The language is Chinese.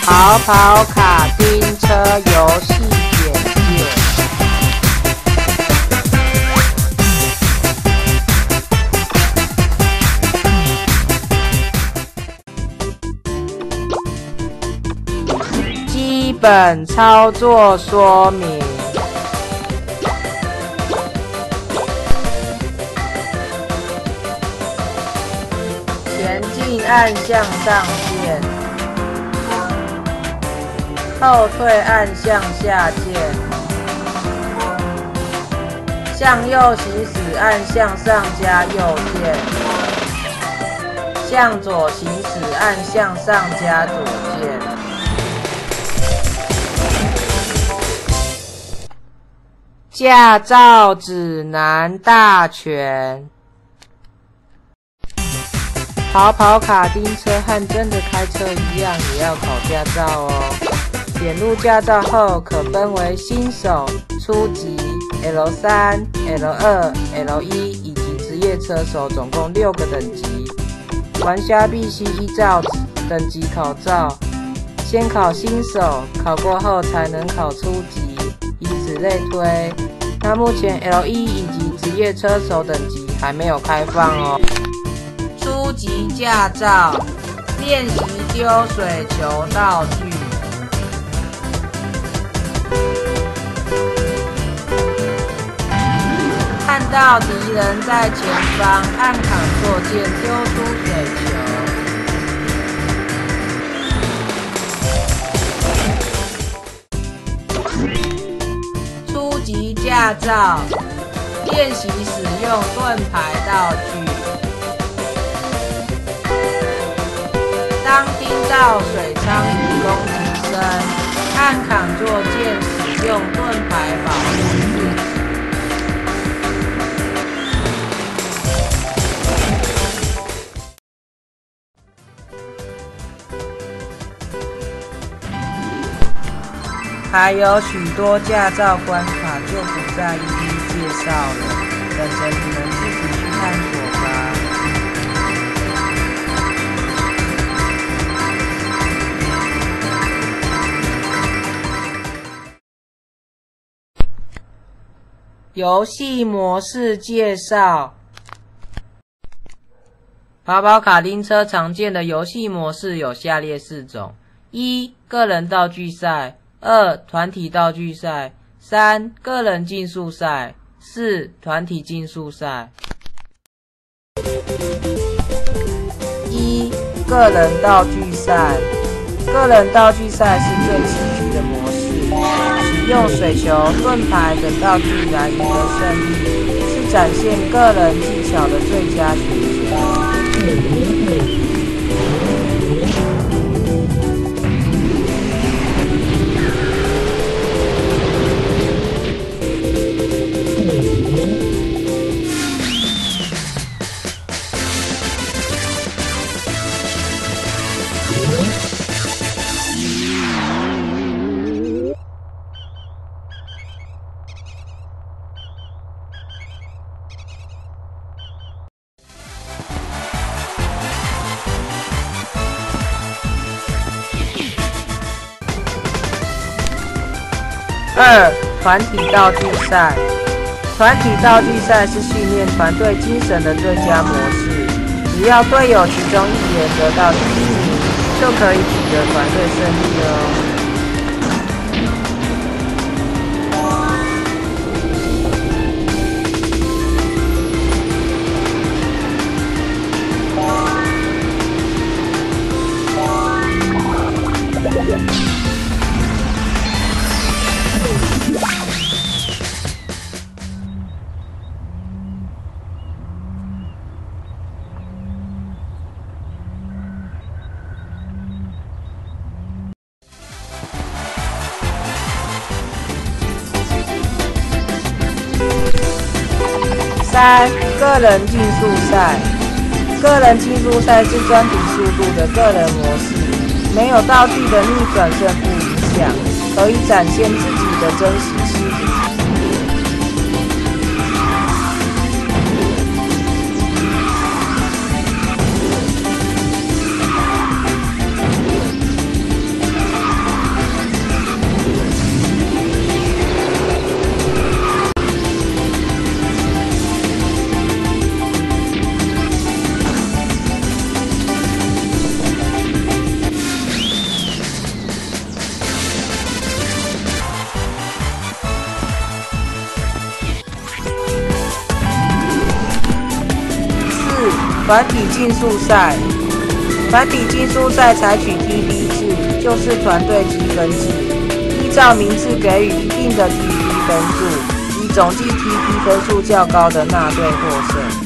跑跑卡丁车游戏简介。基本操作说明。前进按向上键，后退按向下键，向右行驶按向上加右键，向左行驶按向上加左键。驾照指南大全。跑跑卡丁车和真的开车一样，也要考驾照哦。检录驾照后，可分为新手、初级、L3、L2、L1 以及职业车手，总共6个等级。玩家必须依照等级考照，先考新手，考过后才能考初级，以此类推。那目前 L1 以及职业车手等级还没有开放哦。初级驾照，练习丢水球道具。看到敌人在前方，按Ctrl键丢出水球。初级驾照，练习使用盾牌道具。当听到水鲳鱼攻击声，按Ctrl键使用盾牌保护自己。还有许多驾照关卡就不再一一介绍了，等着你们自己去探索吧。游戏模式介绍。跑跑卡丁车常见的游戏模式有下列4种：1. 个人道具赛；2. 团体道具赛；3. 个人竞速赛；4. 团体竞速赛。1. 个人道具赛。个人道具赛是最吃局的模式，使用水球、盾牌等道具来赢得胜利，是展现个人技巧的最佳选择。2. 团体道具赛。团体道具赛是训练团队精神的最佳模式，只要队友其中1人得到第1名，就可以取得团队胜利哦。3. 个人竞速赛。个人竞速赛是专比速度的个人模式，没有道具的逆转胜负影响，可以展现自己的真实性。 团体竞速赛，团体竞速赛采取 TD 制，就是团队积分制，依照名次给予一定的 TD 分数，以总计 TD 分数较高的那队获胜。